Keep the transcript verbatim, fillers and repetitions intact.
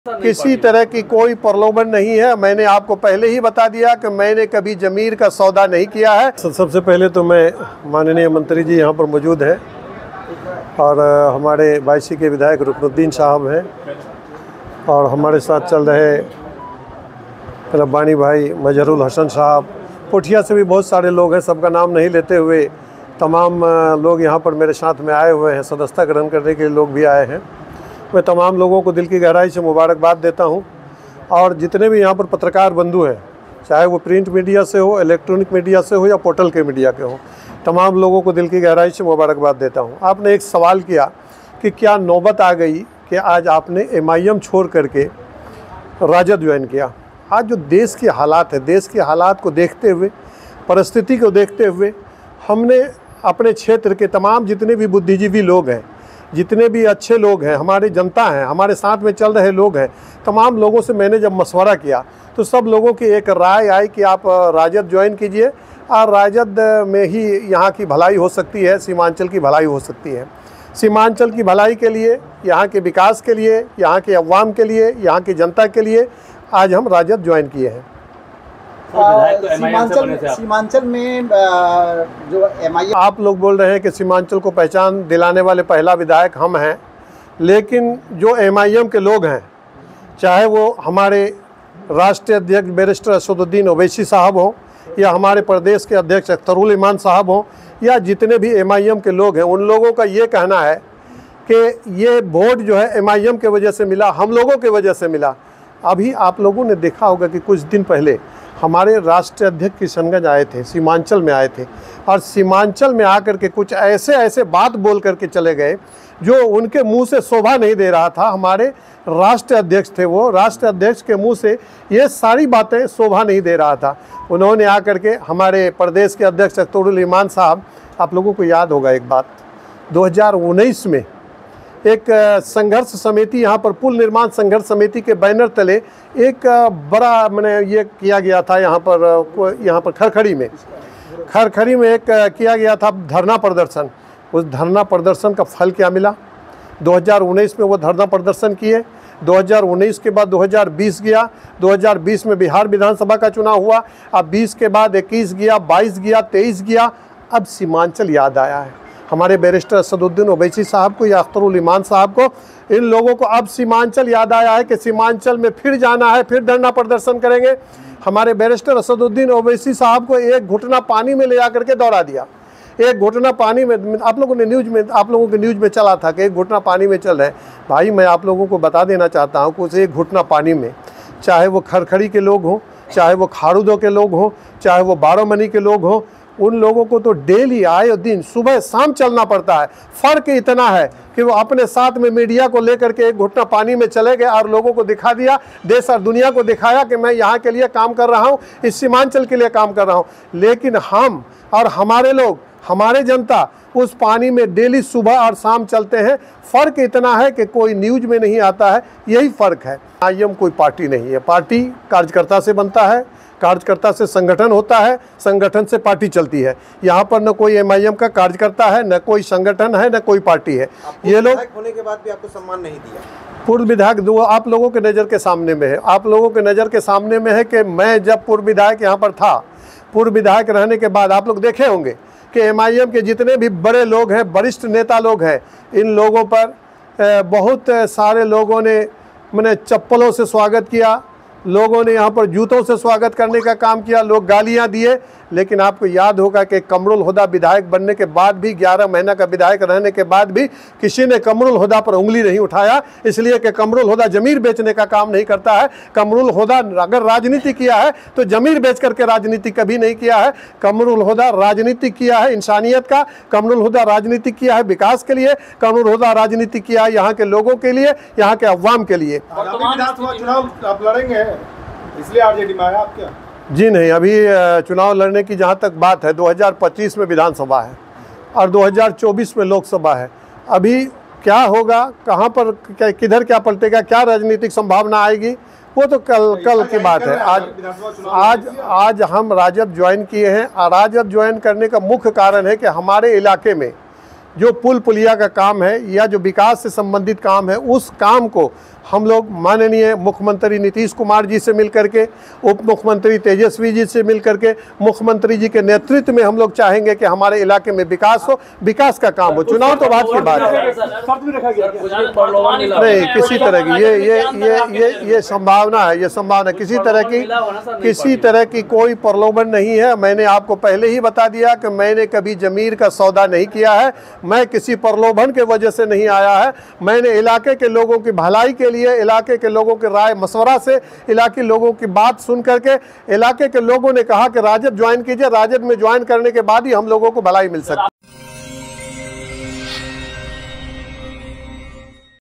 किसी तरह की कोई प्रलोभन नहीं है। मैंने आपको पहले ही बता दिया कि मैंने कभी जमीर का सौदा नहीं किया है। सबसे पहले तो मैं माननीय मंत्री जी यहाँ पर मौजूद हैं और हमारे बायसी के विधायक रुकनुद्दीन साहब हैं और हमारे साथ चल रहे रब्बानी भाई मजहरुल हसन साहब, पुठिया से भी बहुत सारे लोग हैं। सबका नाम नहीं लेते हुए तमाम लोग यहाँ पर मेरे साथ में आए हुए हैं। सदस्यता ग्रहण करने के लोग भी आए हैं। मैं तमाम लोगों को दिल की गहराई से मुबारकबाद देता हूं और जितने भी यहाँ पर पत्रकार बंधु हैं, चाहे वो प्रिंट मीडिया से हो, इलेक्ट्रॉनिक मीडिया से हो या पोर्टल के मीडिया के हो, तमाम लोगों को दिल की गहराई से मुबारकबाद देता हूं। आपने एक सवाल किया कि क्या नौबत आ गई कि आज आपने एम आई एम छोड़ करके राजद ज्वाइन किया। आज जो देश के हालात है, देश के हालात को देखते हुए, परिस्थिति को देखते हुए, हमने अपने क्षेत्र के तमाम जितने भी बुद्धिजीवी लोग हैं, जितने भी अच्छे लोग हैं, हमारी जनता हैं, हमारे साथ में चल रहे लोग हैं, तमाम लोगों से मैंने जब मशवरा किया तो सब लोगों की एक राय आई कि आप राजद ज्वाइन कीजिए और राजद में ही यहाँ की भलाई हो सकती है, सीमांचल की भलाई हो सकती है। सीमांचल की भलाई के लिए, यहाँ के विकास के लिए, यहाँ के अवाम के लिए, यहाँ की जनता के लिए आज हम राजद ज्वाइन किए हैं। सीमांचल सीमांचल में जो एम आई एम, आप लोग बोल रहे हैं कि सीमांचल को पहचान दिलाने वाले पहला विधायक हम हैं, लेकिन जो एम आई एम के लोग हैं, चाहे वो हमारे राष्ट्रीय अध्यक्ष बैरिस्टर असदुद्दीन ओवैसी साहब हों या हमारे प्रदेश के अध्यक्ष अख्तरुल ईमान साहब हों या जितने भी एम आई एम के लोग हैं, उन लोगों का ये कहना है कि ये वोट जो है एम आई एम के वजह से मिला, हम लोगों के वजह से मिला। अभी आप लोगों ने देखा होगा कि कुछ दिन पहले हमारे राष्ट्रीय अध्यक्ष किशनगंज आए थे, सीमांचल में आए थे और सीमांचल में आकर के कुछ ऐसे ऐसे बात बोल करके चले गए जो उनके मुंह से शोभा नहीं दे रहा था। हमारे राष्ट्रीय अध्यक्ष थे, वो राष्ट्रीय अध्यक्ष के मुंह से ये सारी बातें शोभा नहीं दे रहा था। उन्होंने आकर के हमारे प्रदेश के अध्यक्ष अख्तरुल ईमान साहब, आप लोगों को याद होगा एक बात, दो हज़ार उन्नीस में एक संघर्ष समिति, यहाँ पर पुल निर्माण संघर्ष समिति के बैनर तले एक बड़ा मैंने ये किया गया था, यहाँ पर यहाँ पर खरखड़ी में खरखड़ी में एक किया गया था धरना प्रदर्शन। उस धरना प्रदर्शन का फल क्या मिला? दो हज़ार उन्नीस में वो धरना प्रदर्शन किए, दो हज़ार उन्नीस के बाद दो हज़ार बीस गया, दो हज़ार बीस में बिहार विधानसभा का चुनाव हुआ, अब बीस के बाद इक्कीस गया, बाईस गया, तेईस गया, अब सीमांचल याद आया है। हमारे बैरिस्टर असदुद्दीन ओवैसी साहब को या अख्तरुल ईमान साहब को, इन लोगों को अब सीमांचल याद आया है कि सीमांचल में फिर जाना है, फिर धरना प्रदर्शन करेंगे। हमारे बैरिस्टर असदुद्दीन ओवैसी साहब को एक घुटना पानी में ले जाकर के दौड़ा दिया। एक घुटना पानी में, आप लोगों ने न्यूज में, आप लोगों के न्यूज में चला था कि एक घुटना पानी में चल रहे हैं। भाई मैं आप लोगों को बता देना चाहता हूँ कि उस एक घुटना पानी में, चाहे वो खरखड़ी के लोग हों, चाहे वो खारूदों के लोग हों, चाहे वो बारोमनी के लोग हों, उन लोगों को तो डेली आए दिन सुबह शाम चलना पड़ता है। फ़र्क इतना है कि वो अपने साथ में मीडिया को लेकर के एक घुटना पानी में चले गए और लोगों को दिखा दिया, देश और दुनिया को दिखाया कि मैं यहाँ के लिए काम कर रहा हूँ, इस सीमांचल के लिए काम कर रहा हूँ। लेकिन हम और हमारे लोग, हमारे जनता उस पानी में डेली सुबह और शाम चलते हैं। फ़र्क इतना है कि कोई न्यूज में नहीं आता है, यही फ़र्क है। आई एम कोई पार्टी नहीं है, पार्टी कार्यकर्ता से बनता है, कार्यकर्ता से संगठन होता है, संगठन से पार्टी चलती है। यहाँ पर न कोई एम आई एम का कार्यकर्ता है, न कोई संगठन है, न कोई पार्टी है। ये लोग होने के बाद भी आपको सम्मान नहीं दिया। पूर्व विधायक दो आप लोगों के नज़र के सामने में है, आप लोगों के नज़र के सामने में है कि मैं जब पूर्व विधायक यहाँ पर था, पूर्व विधायक रहने के बाद आप लोग देखे होंगे कि एम आई एम के जितने भी बड़े लोग हैं, वरिष्ठ नेता लोग हैं, इन लोगों पर बहुत सारे लोगों ने मैंने चप्पलों से स्वागत किया, लोगों ने यहाँ पर जूतों से स्वागत करने का काम किया, लोग गालियाँ दिए। लेकिन आपको याद होगा कि कमरुल हुदा विधायक बनने के बाद भी, ग्यारह महीना का विधायक रहने के बाद भी किसी ने कमरुल हुदा पर उंगली नहीं उठाया, इसलिए कि कमरुल हुदा जमीर बेचने का काम नहीं करता है। कमरुल हुदा अगर राजनीति किया है तो जमीर बेच करके राजनीति कभी नहीं किया है। कमरुल हुदा राजनीति किया है इंसानियत का, कमरुल हुदा राजनीति किया है विकास के लिए, कमरुल हुदा राजनीति किया है यहाँ के लोगों के लिए, यहाँ के अवाम के लिए। चुनाव आप लड़ेंगे इसलिए आर जे डी में आया आप क्या? जी नहीं, अभी चुनाव लड़ने की जहाँ तक बात है, दो हज़ार पच्चीस में विधानसभा है और दो हज़ार चौबीस में लोकसभा है। अभी क्या होगा, कहाँ पर क्या, किधर क्या पलटेगा, क्या राजनीतिक संभावना आएगी, वो तो कल कल की बात है। आज आज आज हम राजद ज्वाइन किए हैं और राजद ज्वाइन करने का मुख्य कारण है कि हमारे इलाके में जो पुल पुलिया का काम है या जो विकास से संबंधित काम है, उस काम को हम लोग माननीय मुख्यमंत्री नीतीश कुमार जी से मिल करके, उप मुख्यमंत्री तेजस्वी जी से मिल करके, मुख्यमंत्री जी के नेतृत्व में हम लोग चाहेंगे कि हमारे इलाके में विकास हो, विकास का काम हो। चुनाव तो बात की बात है, नहीं किसी तरह की ये ये ये ये ये संभावना है, ये संभावना किसी तरह की किसी तरह की कोई प्रलोभन नहीं है। मैंने आपको पहले ही बता दिया कि मैंने कभी जमीर का सौदा नहीं किया है, मैं किसी प्रलोभन के वजह से नहीं आया है। मैंने इलाके के लोगों की भलाई के लिए, इलाके के लोगों के राय मशवरा से, इलाके लोगों की बात सुन करके, इलाके के लोगों ने कहा कि राजद ज्वाइन कीजिए, राजद में ज्वाइन करने के बाद ही हम लोगों को भलाई मिल सकती है।